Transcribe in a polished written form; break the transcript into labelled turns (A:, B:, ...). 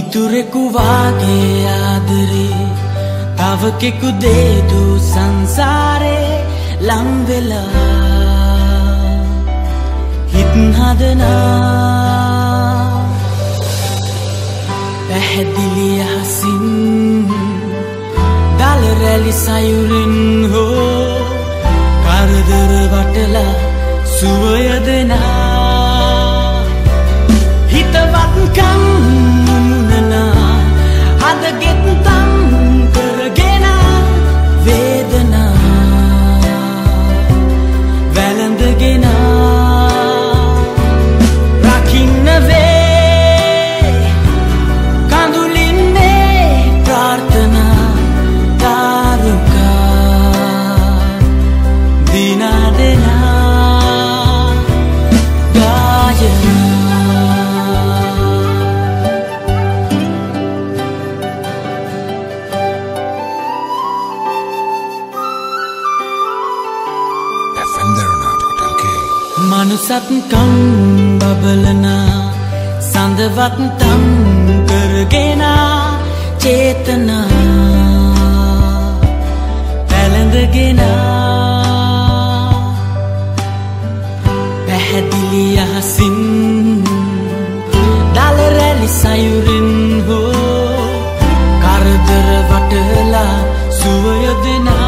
A: මිතුරෙකු වාගේ ආදරේ තවකෙකු දේදු සංසාරේ ලං වෙලා හිත් හදනා පැහැදිලි අහසින් දල රැලි සයුරින් හෝ කරදර වටලා සුවය දෙනා හිතවත්කම් මුමුණනා හදගෙත් තම් කරගෙන වේදනා වැළඳගෙන රකින්න වේ කඳුලින්නේ ප්‍රාර්ථනා තාරුකා දිනා දෙනා ගායනා මනුසත්කම් බබලන සඳවත් තම් කරගෙන චේතනා පැළඳගෙන පැහැදිලි අහසින් දල රැලි සයුරින් හෝ කරදර වටලා සුවය දෙනා